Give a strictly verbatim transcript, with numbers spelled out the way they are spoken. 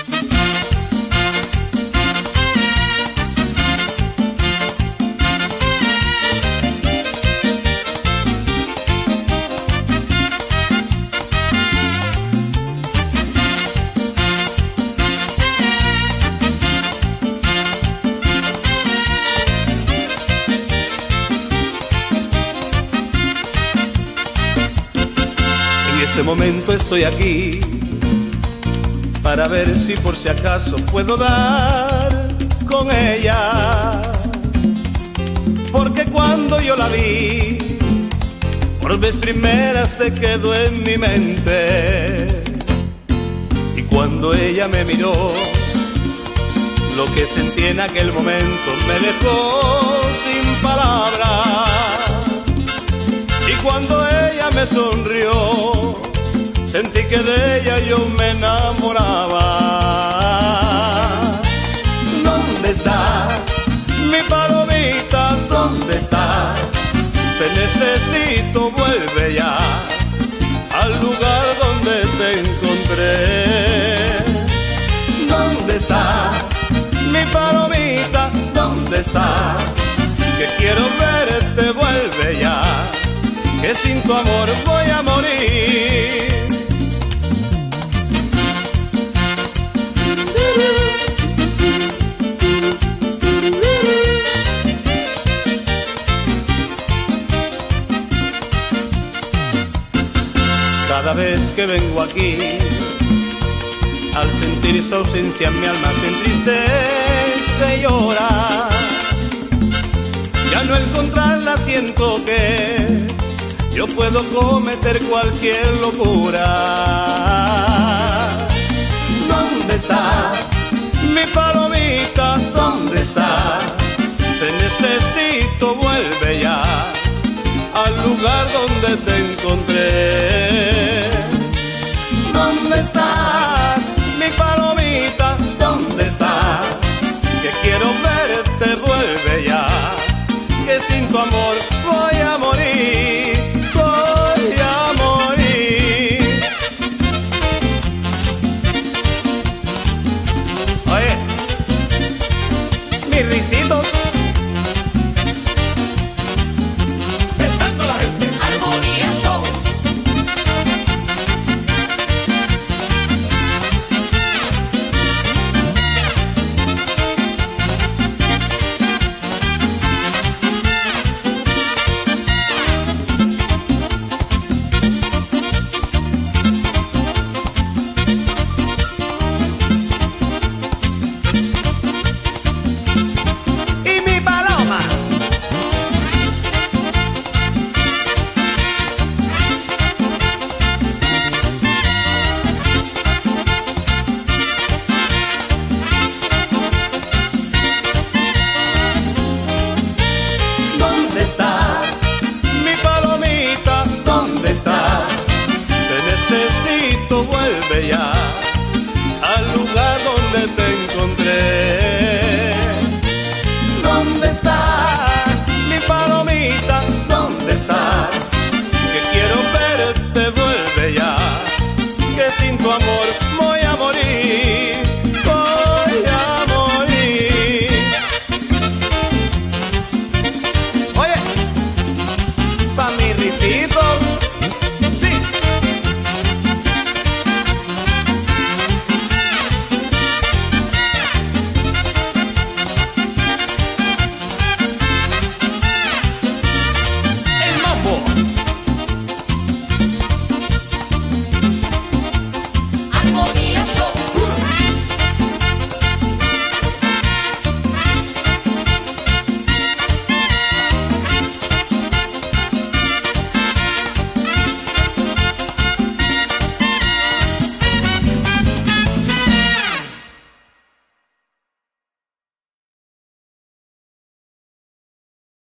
En este momento estoy aquí para ver si por si acaso puedo dar con ella, porque cuando yo la vi por vez primera se quedó en mi mente, y cuando ella me miró lo que sentí en aquel momento me dejó sin palabras. Y cuando ella me sonrió, sentí que de ella yo me enamoraba. ¿Dónde está mi palomita? ¿Dónde está? Te necesito, vuelve ya al lugar donde te encontré. ¿Dónde está mi palomita? ¿Dónde está? Que quiero verte, vuelve ya, que sin tu amor voy a morir. Cada vez que vengo aquí, al sentir su ausencia mi alma se entristece y llora. Ya no encontrarla siento que yo puedo cometer cualquier locura. ¿Dónde está mi palomita? ¿Dónde está? Te necesito, vuelve ya al lugar donde te encontré.